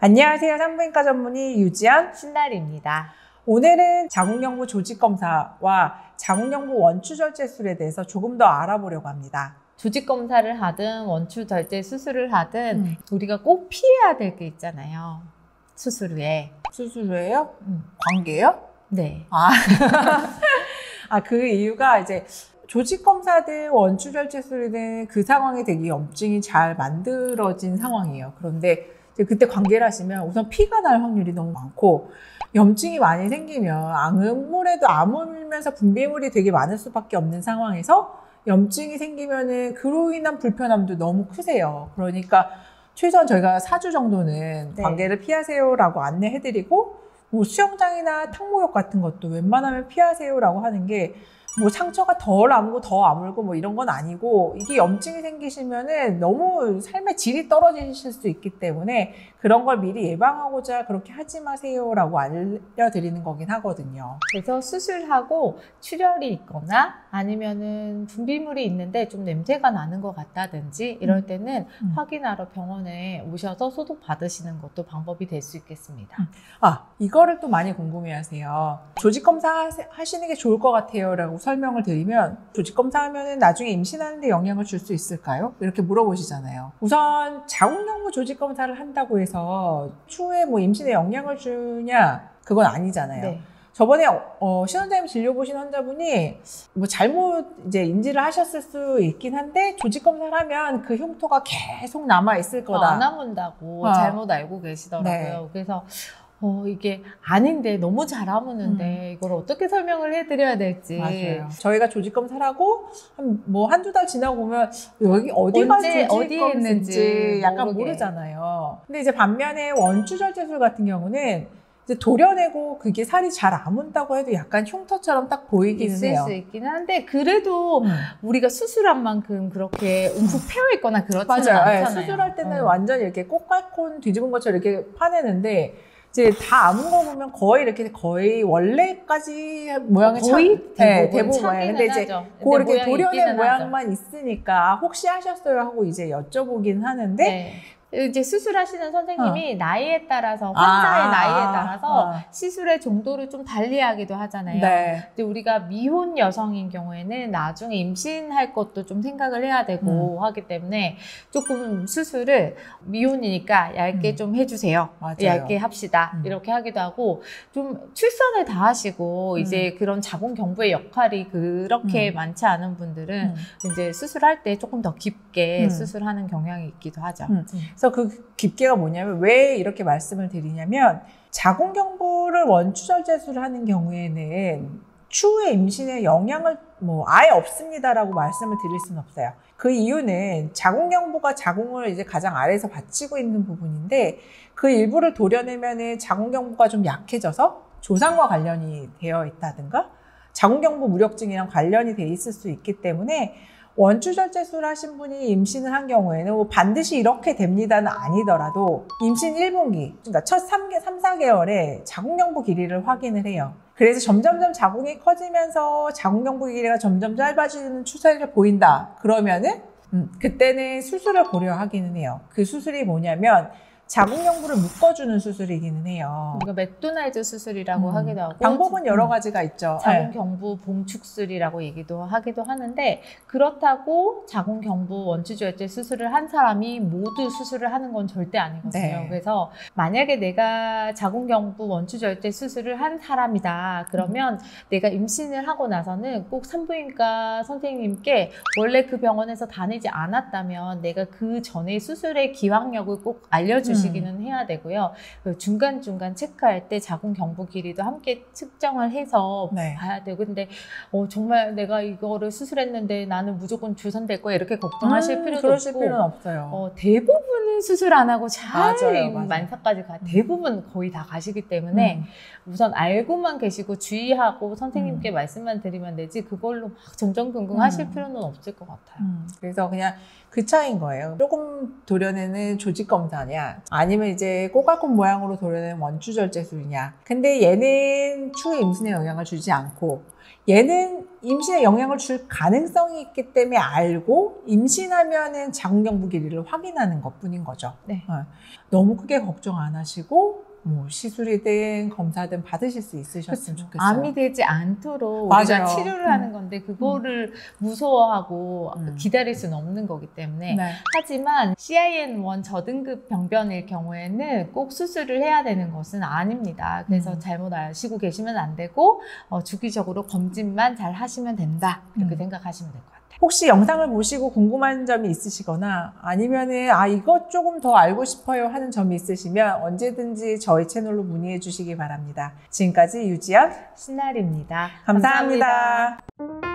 안녕하세요. 산부인과 전문의 유지연, 신날입니다. 오늘은 자궁경부 조직검사와 자궁경부 원추절제술에 대해서 조금 더 알아보려고 합니다. 조직검사를 하든 원추절제 수술을 하든 우리가 꼭 피해야 될 게 있잖아요. 수술 후에. 수술 후에요? 관계요? 네. 그 이유가 이제 조직검사든 원추절제술이든 그 상황에 되게 염증이 잘 만들어진 상황이에요. 그런데 그때 관계를 하시면 우선 피가 날 확률이 너무 많고, 염증이 많이 생기면 아무래도 아물면서 분비물이 되게 많을 수밖에 없는 상황에서 염증이 생기면은 그로 인한 불편함도 너무 크세요. 그러니까 최소한 저희가 4주 정도는 관계를 피하세요라고 안내해드리고, 뭐 수영장이나 탕목욕 같은 것도 웬만하면 피하세요라고 하는 게, 뭐 상처가 덜 아물고 더 아물고 뭐 이런 건 아니고, 이게 염증이 생기시면은 너무 삶의 질이 떨어지실 수 있기 때문에 그런 걸 미리 예방하고자 그렇게 하지 마세요라고 알려드리는 거긴 하거든요. 그래서 수술하고 출혈이 있거나 아니면은 분비물이 있는데 좀 냄새가 나는 것 같다든지 이럴 때는 확인하러 병원에 오셔서 소독 받으시는 것도 방법이 될 수 있겠습니다. 이거를 또 많이 궁금해하세요. 조직검사 하시는 게 좋을 것 같아요 라고 설명을 드리면, 조직검사 하면은 나중에 임신하는 데 영향을 줄 수 있을까요? 이렇게 물어보시잖아요. 우선 자궁경부 조직검사를 한다고 해서 추후에 뭐 임신에 영향을 주냐? 그건 아니잖아요. 네. 저번에 신원장님 진료 보신 환자분이 뭐 잘못 이제 인지를 하셨을 수 있긴 한데, 조직검사를 하면 그 흉터가 계속 남아 있을 거다. 안 아문다고 잘못 알고 계시더라고요. 네. 그래서 이게 아닌데 너무 잘 아무는데 이걸 어떻게 설명을 해드려야 될지. 맞아요. 저희가 조직검사를 하고 한두 달 지나고 보면 여기 어디가 어디에 있는지 약간 모르게. 모르잖아요. 근데 이제 반면에 원추절제술 같은 경우는 이제 도려내고 그게 살이 잘 아문다고 해도 약간 흉터처럼 딱 보이기는 있을 해요. 수 있긴 한데, 그래도 우리가 수술한 만큼 그렇게 움푹 패여 있거나 그렇지는 않잖아요. 수술할 때는 완전 이렇게 꽃갈콘 뒤집은 것처럼 이렇게 파내는데, 이제 다 아문 거 보면 거의 원래까지 모양이 거의 대부분 근데 이제 그 이렇게 도려낸 모양만 하죠. 있으니까 혹시 하셨어요 하고 이제 여쭤보긴 하는데, 네. 이제 수술하시는 선생님이 나이에 따라서, 환자의 나이에 따라서 시술의 정도를 좀 달리하기도 하잖아요. 네. 근데 우리가 미혼 여성인 경우에는 나중에 임신할 것도 좀 생각을 해야 되고 하기 때문에 조금 수술을 미혼이니까 얇게 좀 해주세요. 맞아요. 얇게 합시다. 이렇게 하기도 하고, 좀 출산을 다 하시고 이제 그런 자궁경부의 역할이 그렇게 많지 않은 분들은 이제 수술할 때 조금 더 깊게 수술하는 경향이 있기도 하죠. 그래서 그 깊게가 뭐냐면, 왜 이렇게 말씀을 드리냐면, 자궁경부를 원추절제술을 하는 경우에는 추후에 임신에 영향을 아예 없습니다라고 말씀을 드릴 수는 없어요. 그 이유는 자궁경부가 자궁을 이제 가장 아래에서 받치고 있는 부분인데, 그 일부를 도려내면은 자궁경부가 좀 약해져서 조상과 관련이 되어 있다든가 자궁경부 무력증이랑 관련이 돼 있을 수 있기 때문에, 원추절제술 하신 분이 임신을 한 경우에는 반드시 이렇게 됩니다는 아니더라도 임신 1분기, 그러니까 첫 3, 4개월에 자궁경부 길이를 확인을 해요. 그래서 점점점 자궁이 커지면서 자궁경부 길이가 점점 짧아지는 추세를 보인다. 그러면은 그때는 수술을 고려하기는 해요. 그 수술이 뭐냐면 자궁경부를 묶어주는 수술이기는 해요. 우리가 맥도날드 수술이라고 하기도 하고, 방법은 여러 가지가 있죠. 자궁경부 봉축술이라고 얘기도 하기도 하는데, 그렇다고 자궁경부 원추절제 수술을 한 사람이 모두 수술을 하는 건 절대 아니거든요. 네. 그래서 만약에 내가 자궁경부 원추절제 수술을 한 사람이다 그러면 내가 임신을 하고 나서는 꼭 산부인과 선생님께, 원래 그 병원에서 다니지 않았다면 내가 그 전에 수술의 기왕력을 꼭 알려주시기는 해야 되고요. 중간중간 체크할 때 자궁경부 길이도 함께 측정을 해서 봐야 되고, 근데 정말 내가 이거를 수술했는데 나는 무조건 주선될 거야 이렇게 걱정하실 필요도 그러실 없고, 필요는 없어요. 대부분은 수술 안 하고 잘 맞아요. 만사까지 대부분 거의 다 가시기 때문에 우선 알고만 계시고 주의하고 선생님께 말씀만 드리면 되지, 그걸로 막 전전긍긍 하실 필요는 없을 것 같아요. 그래서 그냥 그 차이인 거예요. 조금 도려내는 조직검사냐, 아니면 이제 꼬깔콘 모양으로 도려낸 원추절제술이냐. 근데 얘는 추후 임신에 영향을 주지 않고 얘는 임신에 영향을 줄 가능성이 있기 때문에 알고 임신하면은 자궁경부 길이를 확인하는 것뿐인 거죠. 네. 너무 크게 걱정 안 하시고 뭐 시술이든 검사든 받으실 수 있으셨으면 좋겠어요. 암이 되지 않도록 맞아요. 우리가 치료를 하는 건데 그거를 무서워하고 기다릴 수는 없는 거기 때문에 네. 하지만 CIN1 저등급 병변일 경우에는 꼭 수술을 해야 되는 것은 아닙니다. 그래서 잘못 아시고 계시면 안 되고 주기적으로 검진만 잘 하시면 된다 이렇게 생각하시면 될 것 같아요. 혹시 영상을 보시고 궁금한 점이 있으시거나 아니면은 이것 조금 더 알고 싶어요 하는 점이 있으시면 언제든지 저희 채널로 문의해 주시기 바랍니다. 지금까지 유지연 신날입니다. 감사합니다.